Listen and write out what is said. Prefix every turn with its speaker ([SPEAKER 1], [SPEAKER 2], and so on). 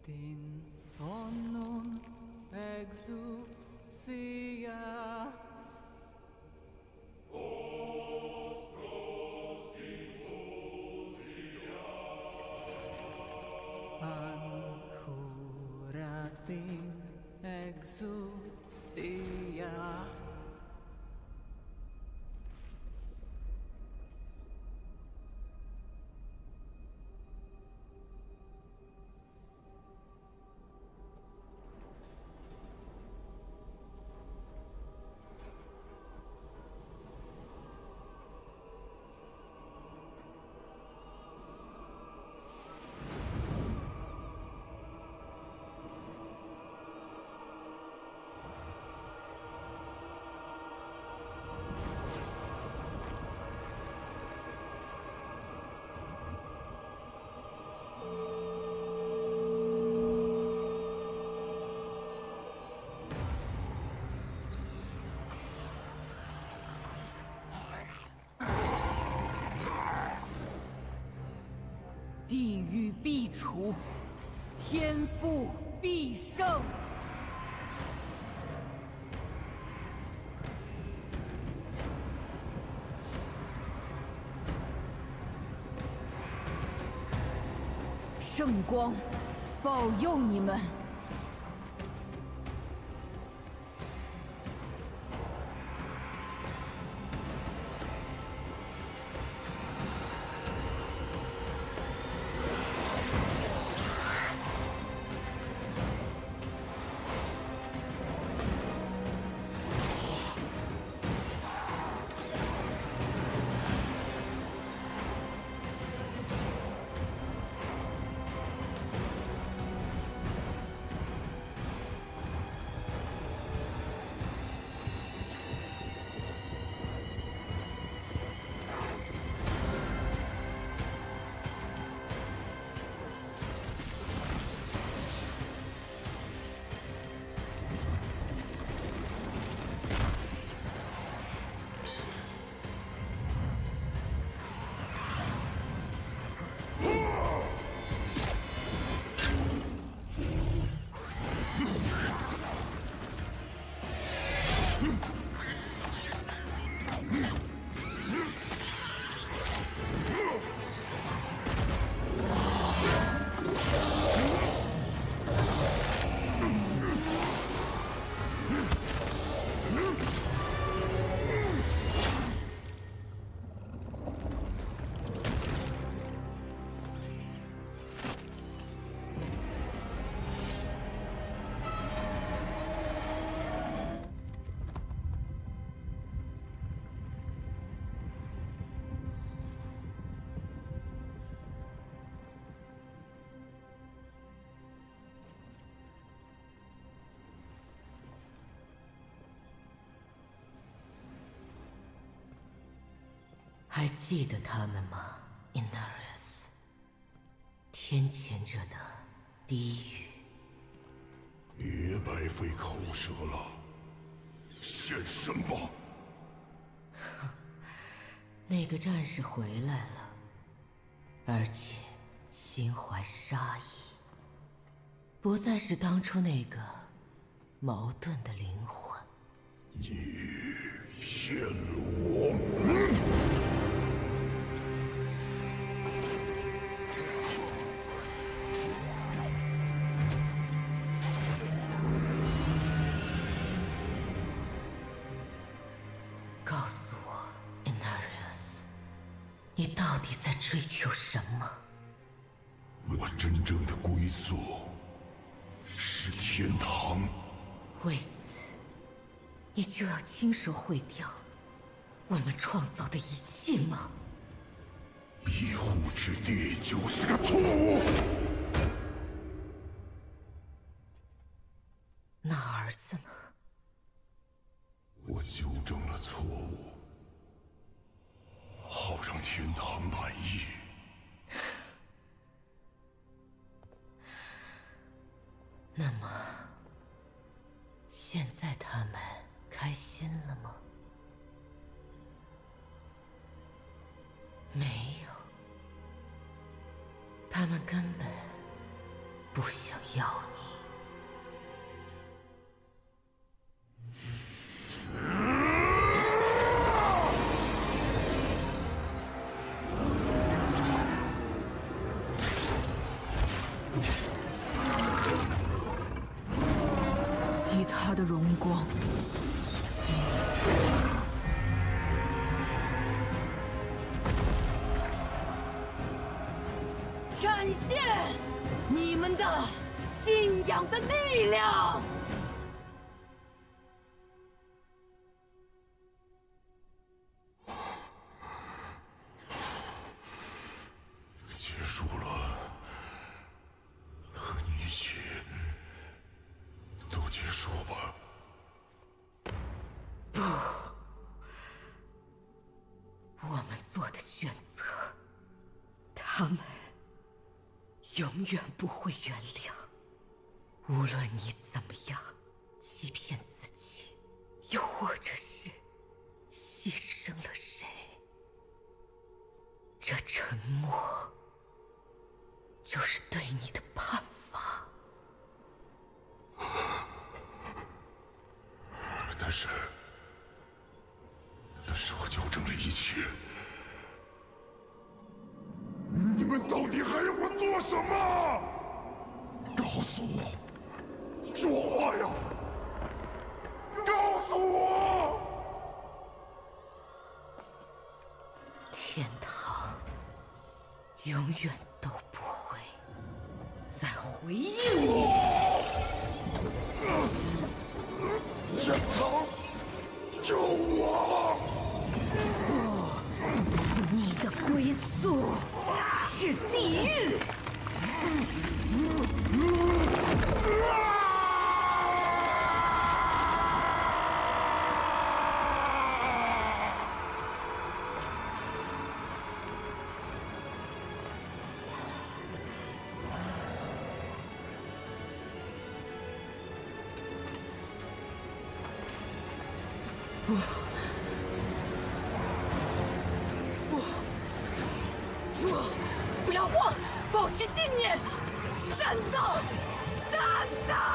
[SPEAKER 1] Την πόνον εξουσία. Αν χώρα την εξουσία.
[SPEAKER 2] 地狱必除，天赋必胜。圣光保佑你们！
[SPEAKER 3] 还记得他们吗 ，Inarius？ 天谴者的低语。
[SPEAKER 4] 别白费口舌了，现身吧！
[SPEAKER 3] 那个战士回来了，而且心怀杀意，不再是当初那个矛盾的灵魂。
[SPEAKER 4] 你骗了我！
[SPEAKER 3] 告诉我 ，Inarius， 你到底在追求什么？
[SPEAKER 4] 我真正的归宿是天堂。
[SPEAKER 3] 为此，你就要亲手毁掉我们创造的一切吗？
[SPEAKER 4] 庇护之地就是个错误。
[SPEAKER 3] 那儿子呢？
[SPEAKER 4] 我纠正了错误，好让天堂满意。
[SPEAKER 3] 那么，现在他们开心了吗？没有，他们根本不想要你。
[SPEAKER 2] 以他的荣光，展现你们的信仰的力量。
[SPEAKER 4] 结束了，和你一起都结束吧。
[SPEAKER 3] 我们做的选择，他们永远不会原谅。无论你怎么样欺骗自己，又或者是牺牲了谁，这沉默就是对你的判罚。
[SPEAKER 4] 但是我纠正了一切。你们到底还要我做什么？告诉我，说话呀！告诉我！
[SPEAKER 3] 天堂永远都不会再回应你。
[SPEAKER 4] 天堂，救我！
[SPEAKER 3] 不，你的归宿是地狱。不要慌，保持信念，战斗，战斗！